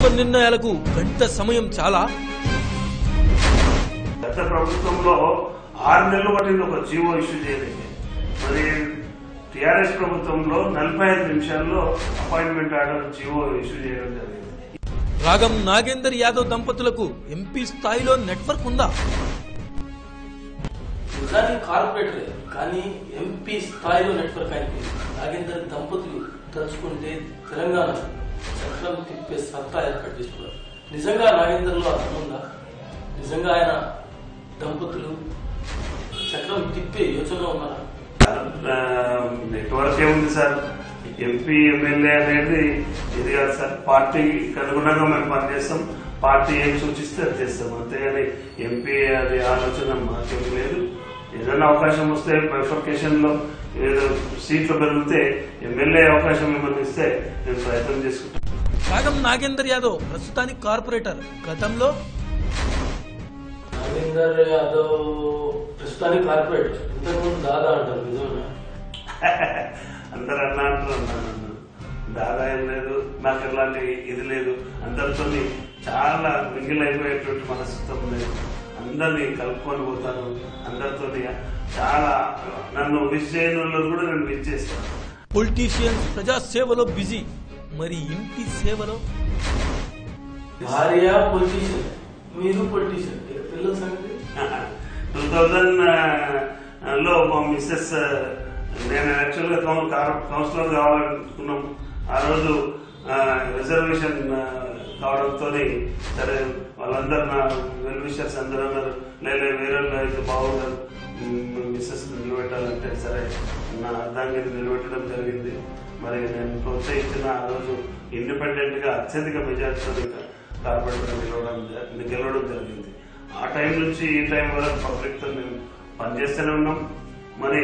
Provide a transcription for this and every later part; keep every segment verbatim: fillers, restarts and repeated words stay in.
నిర్ణయాలకు గంట సమయం చాలా. గత ప్రభుత్వంలో ఆరు నెలలు పట్టింది ఒక జీవో ఇష్యూ చేయలేదు. మరి టీఆర్ఎస్ ప్రభుత్వంలో నలభై ఐదు నిమిషాల్లో అపాయింట్మెంట్ ఆర్డర్ జీవో ఇష్యూ చేయడం జరిగింది. రాగం నాగేందర్ యాదవ్ దంపతులకు ఎంపీ స్థాయిలో నెట్వర్క్ ఉందా? నిజానికి కార్పొరేటర్ కానీ ఎంపీ స్థాయిలో నెట్వర్క్ ఆయనకి. నాగేందర్ దంపతులు తలుచుకుంటే తెలంగాణ చక్రం తిప్పే సత్తా ఏర్పాటు చేసుకున్నారు. నిజంగా నాగేందర్లో అర్థం ఉందా? నిజంగా ఆయన దంపతులు చక్రం తిప్పే యోచనలో ఉన్నారా? నెట్వర్క్ ఏముంది సార్? ఎంపీ ఎమ్మెల్యే అనేది ఇది కాదు సార్. పార్టీకి అనుగుణంగా మేము పనిచేస్తాం. పార్టీ ఏం సూచిస్తే అది చేస్తాం. అంతేగాని ఎంపీ అది ఆలోచన మాకేం లేదు. ఏదైనా అవకాశం వస్తే బైఫర్కేషన్ లో ఏదో సీట్లు పెరిగితే ఎమ్మెల్యే అవకాశం ఏమన్నా ఇస్తే నేను ప్రయత్నం చేసుకుంటాను. రాగం నాగేందర్ యాదవ్ ప్రస్తుతానికి కార్పొరేటర్. గతంలో నాగేందర్ యాదవ్ ప్రస్తుతానికి కార్పొరేటర్, ఇంతకుముందు దాదా అంటారు. నిజమేనా? అందరు అన్నా అంటారు. దాదా ఏం లేదు, నాకు ఎలాంటి ఇది లేదు. అందరితో చాలా మింగిల్ అయిపోయేటువంటి మనస్తత్వం లేదు. అందరినీ కలుపుకొని పోతాను. అందరితో చాలా నన్ను విష్ చేయని వాళ్ళు కూడా నేను విష్ చేస్తాను. పొలిటీషియన్స్ ప్రజా సేవలో బిజీ, మరి ఇంటి సేవలో? భార్య పొలిటీషియన్, మీరు పొలిటీషియన్. పిల్లల సంగతి టూ థౌజండ్ లో మా మిస్సెస్ నేను యాక్చువల్ గా కౌన్సిలర్ కావాలనుకున్నాం. ఆ రోజు రిజర్వేషన్ కావడంతో సరే వాళ్ళందరూ నా వెల్ విషర్స్ అందరూ అన్నారు, లేదా వేరే అయితే బాగుండదు మిస్సెస్ నిలబెట్టాలంటే సరే నా అర్థాన్ని నిలబెట్టడం జరిగింది. మరి నేను ప్రోత్సహించిన ఆ రోజు ఇండిపెండెంట్ గా అత్యధిక మెజార్టీతో కార్పొరేటర్ నిలవడం గెలవడం జరిగింది. ఆ టైం నుంచి ఈ టైం వరకు పబ్లిక్ తో మేము పనిచేస్తూనే ఉన్నాం. మరి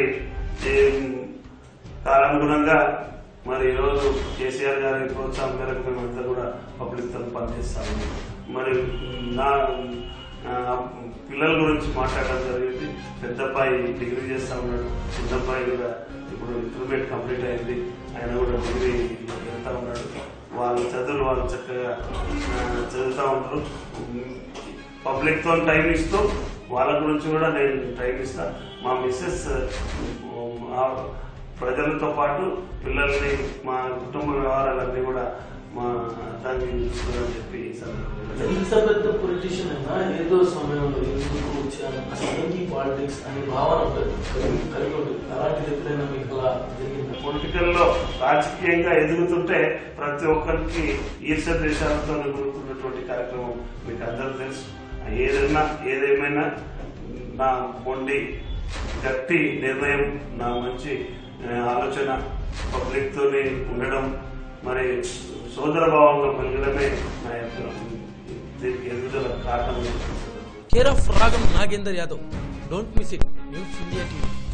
కాలానుగుణంగా మరి ఈరోజు కేసీఆర్ గారి ప్రోత్సాహం మేరకు మేమంతా కూడా పబ్లిక్ తో పనిచేస్తాము. మరి నా పిల్లల గురించి మాట్లాడడం జరిగింది. పెద్ద అబ్బాయి డిగ్రీ చేస్తా ఉన్నాడు, చిన్న అబ్బాయి కూడా ఇప్పుడు ఇంటర్మీడియట్ కంప్లీట్ అయింది. ఆయన కూడా డిగ్రీ వెళ్తా ఉన్నాడు. వాళ్ళ చదువులు వాళ్ళు చక్కగా చదువుతా ఉంటారు. పబ్లిక్ తో టైం ఇస్తూ వాళ్ళ గురించి కూడా నేను టైం ఇస్తా. మా మిస్సెస్ ప్రజలతో పాటు పిల్లల్ని మా కుటుంబ వ్యవహారాలన్నీ కూడా మా దాన్ని చూస్తుందని చెప్పి ఎంత పెద్ద పొలిటీషియన్ అయినా ఏదో సమయంలో ఎందుకు వచ్చాను అసలు పాలిటిక్స్ అనే భావన కలిగి ఉంటుంది. అలాంటిది ఎప్పుడైనా మీకు అలా జరిగింది? పొలిటికల్ లో రాజకీయంగా ఎదుగుతుంటే ప్రతి ఒక్కరికి ఈర్ష్య దేశాలతో ఎదుగుతున్నటువంటి కార్యక్రమం మీకు అందరూ తెలుసు. ఏదైనా ఏదేమైనా నా మొండి గట్టి నిర్ణయం, నా మంచి ఆలోచన పబ్లిక్ తోనే ఉండడం, మరి సోదర భావంగా పెరగడమే నా యొక్క దీనికి ఎదుగుదల కారణం. Care of Ragam Nagender Yadav. Don't miss it. News India TV.